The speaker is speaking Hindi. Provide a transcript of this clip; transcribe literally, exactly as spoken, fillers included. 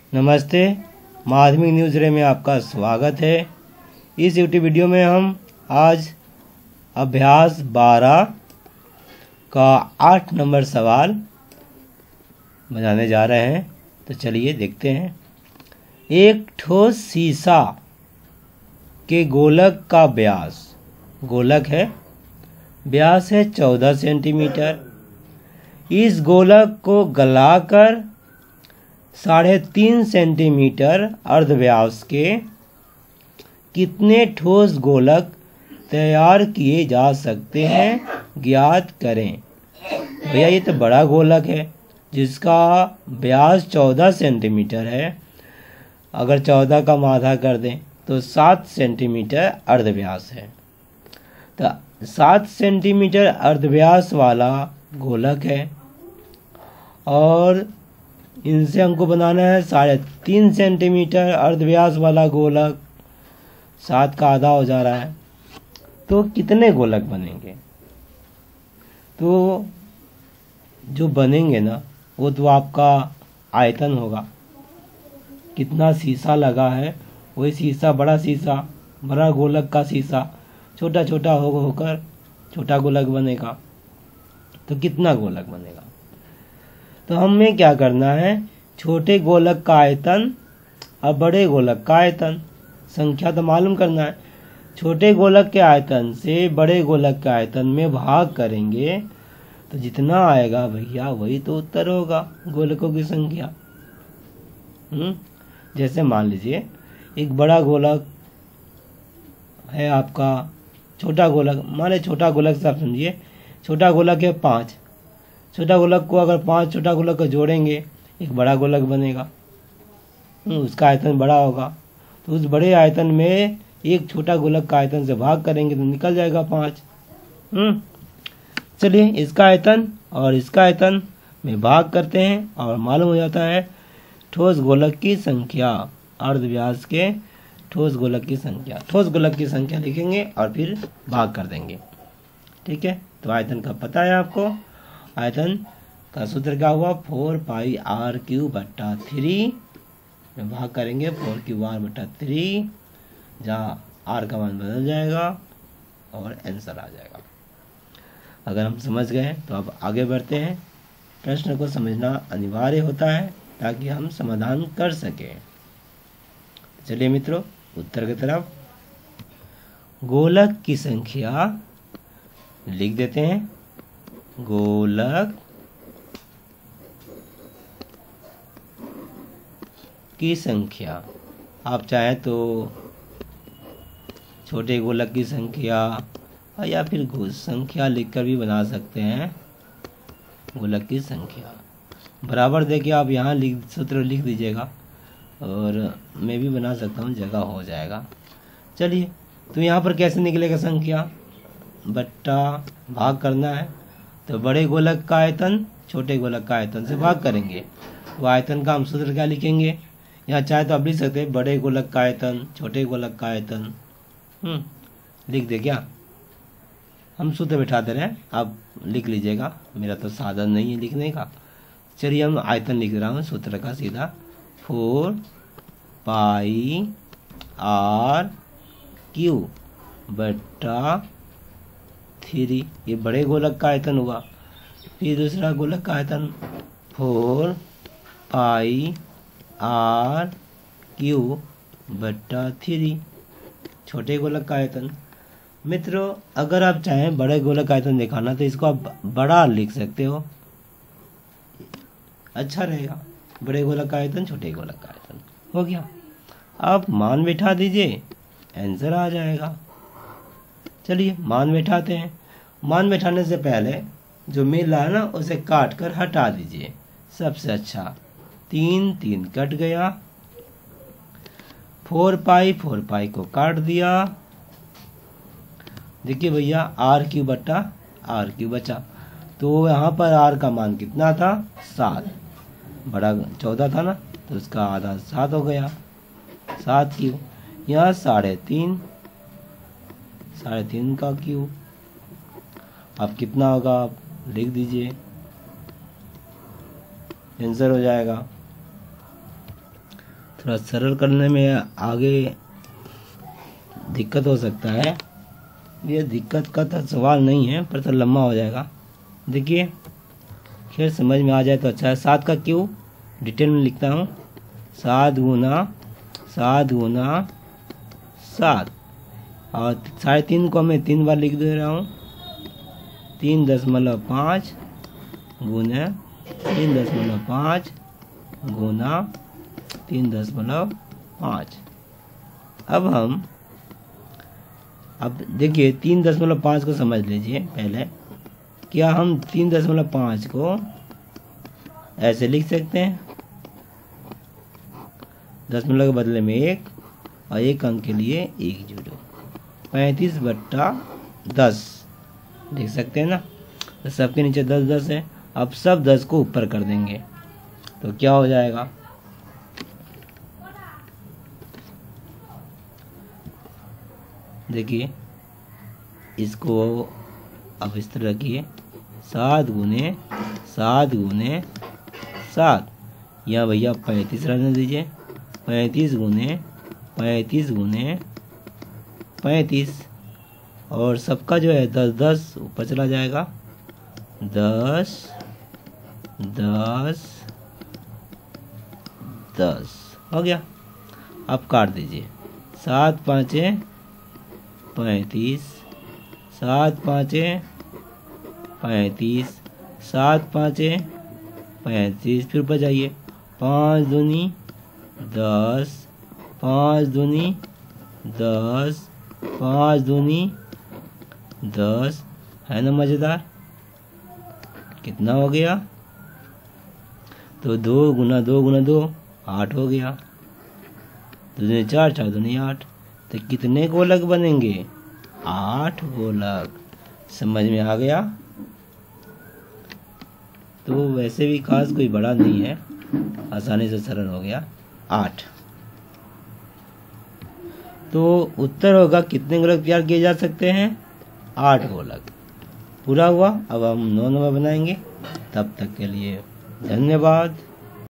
नमस्ते, माध्यमिक न्यूज़ रे में आपका स्वागत है। इस यूट्यूब वीडियो में हम आज अभ्यास बारह का आठ नंबर सवाल बनाने जा रहे हैं। तो चलिए देखते हैं। एक ठोस शीशा के गोलक का व्यास, गोलक है, व्यास है चौदह सेंटीमीटर। इस गोलक को गलाकर साढ़े तीन सेंटीमीटर अर्धव्यास के कितने ठोस गोलक तैयार किए जा सकते हैं, ज्ञात करें। भैया ये तो बड़ा गोलक है जिसका व्यास चौदह सेंटीमीटर है। अगर चौदह का आधा कर दें तो सात सेंटीमीटर अर्धव्यास है। तो सात सेंटीमीटर अर्धव्यास वाला गोलक है और इनसे हमको बनाना है साढ़े तीन सेंटीमीटर अर्धव्यास वाला गोलक। सात का आधा हो जा रहा है, तो कितने गोलक बनेंगे? तो जो बनेंगे ना वो तो आपका आयतन होगा, कितना शीशा लगा है वही शीशा, बड़ा शीशा, बड़ा गोलक का शीशा छोटा छोटा हो होकर छोटा गोलक बनेगा। तो कितना गोलक बनेगा? तो हमें क्या करना है, छोटे गोलक का आयतन और बड़े गोलक का आयतन संख्या तो मालूम करना है। छोटे गोलक के आयतन से बड़े गोलक के आयतन में भाग करेंगे तो जितना आएगा भैया वही तो उत्तर होगा, गोलकों की संख्या। हम्म जैसे मान लीजिए एक बड़ा गोलक है आपका, छोटा गोलक, मान लीजिए छोटा गोलक से आप समझिए, छोटा गोलक है पाँच। छोटा गोलक को अगर पांच छोटा गोलक को जोड़ेंगे एक बड़ा गोलक बनेगा, उसका आयतन बड़ा होगा। तो उस बड़े आयतन में एक छोटा गोलक का आयतन से भाग करेंगे तो निकल जाएगा पाँच। हम्म चलिए इसका आयतन और इसका आयतन में भाग करते हैं और मालूम हो जाता है ठोस गोलक की संख्या, अर्धव्यास के ठोस गोलक की संख्या। ठोस गोलक की संख्या लिखेंगे और फिर भाग कर देंगे। ठीक है, तो आयतन का पता है आपको। आयतन का सूत्र क्या हुआ, फोर पाई आर क्यू बट्टा थ्री में भाग करेंगे फोर क्यू आर बट्टा थ्री, जहाँ आर का मान बदल जाएगा और आंसर आ जाएगा। अगर हम समझ गए तो अब आगे बढ़ते हैं। प्रश्न को समझना अनिवार्य होता है ताकि हम समाधान कर सकें। चलिए मित्रों उत्तर की तरफ। गोलक की संख्या लिख देते हैं। गोलक की संख्या, आप चाहें तो छोटे गोलक की संख्या या फिर संख्या लिखकर भी बना सकते हैं। गोलक की संख्या बराबर देखिए, आप यहाँ लिख सूत्र लिख दीजिएगा और मैं भी बना सकता हूँ, जगह हो जाएगा। चलिए तो यहाँ पर कैसे निकलेगा संख्या, बट्टा भाग करना है तो बड़े गोलक का आयतन छोटे गोलक का आयतन से भाग करेंगे। वो आयतन का हम सूत्र क्या लिखेंगे, यहाँ चाहे तो आप लिख सकते हैं बड़े गोलक का आयतन छोटे गोलक का आयतन। हम्म लिख दे क्या, हम सूत्र बैठा दे रहे हैं, आप लिख लीजिएगा, मेरा तो साधन नहीं है लिखने का। चलिए हम आयतन लिख रहा हूँ सूत्र का सीधा, फोर पाई आर क्यू बट्टा थ्री, ये बड़े गोलक का आयतन हुआ। फिर दूसरा गोलक का आयतन फोर पाई आर क्यू बट्टा थ्री, छोटे गोलक का आयतन। मित्रों अगर आप चाहें बड़े गोलक का आयतन दिखाना तो इसको आप बड़ा लिख सकते हो, अच्छा रहेगा। बड़े गोलक का आयतन छोटे गोलक का आयतन हो गया। आप मान बैठा दीजिए, आंसर आ जाएगा। चलिए मान बैठाते हैं। मान बैठाने से पहले जो मिल रहा है ना उसे काट कर हटा दीजिए, सबसे अच्छा। तीन तीन कट गया, फोर पाई फोर पाई को काट दिया। देखिए भैया आर क्यू बट्टा आर क्यू बचा, तो यहाँ पर आर का मान कितना था, सात। बड़ा चौदह था ना तो उसका आधा सात हो गया, सात क्यू। यहाँ साढ़े तीन, साढ़े तीन का क्यू। अब कितना होगा आप लिख दीजिए, आंसर हो जाएगा। थोड़ा सरल करने में आगे दिक्कत हो सकता है। ये दिक्कत का तो सवाल नहीं है, पर तो लंबा हो जाएगा। देखिए, खैर समझ में आ जाए तो अच्छा है। सात का क्यों डिटेल में लिखता हूँ। सात गुना सात गुना सात, और साढ़े तीन को मैं तीन बार लिख दे रहा हूँ। तीन दशमलव पाँच गुना तीन दशमलव पाँच गुना तीन दशमलव पाँच। अब हम अब देखिए तीन दशमलव पाँच को समझ लीजिए पहले। क्या हम तीन दशमलव पाँच को ऐसे लिख सकते हैं, दशमलव के बदले में एक और एक अंक के लिए एक जोड़ो, पैंतीस बट्टा दस लिख सकते हैं ना। तो सबके नीचे दस दस है। अब सब दस को ऊपर कर देंगे तो क्या हो जाएगा, देखिए इसको अब इस तरह रखिए। सात गुने सात गुने सात, या भैया पैंतीस रहने दीजिए। पैंतीस गुने पैंतीस गुने पैंतीस, और सबका जो है दस दस ऊपर चला जाएगा। दस दस दस हो गया। अब काट दीजिए। सात पाँचे पैंतीस, सात पाँचे पैंतीस, सात पाँचे पैंतीस, फिर ऊपर जाइए। पाँच दूनी दस, पाँच दूनी दस, पाँच दूनी दस, है ना मज़ेदार। कितना हो गया, तो दो गुना दो गुना दो आठ हो गया। दो दूनी चार, चार दूनी आठ। तो कितने गोलक बनेंगे, आठ गोलक। समझ में आ गया। तो वैसे भी खास कोई बड़ा नहीं है, आसानी से सरल हो गया। आठ। तो उत्तर होगा कितने गोलक तैयार किए जा सकते हैं, आठ गोलक। पूरा हुआ। अब हम नौ नंबर बनाएंगे। तब तक के लिए धन्यवाद।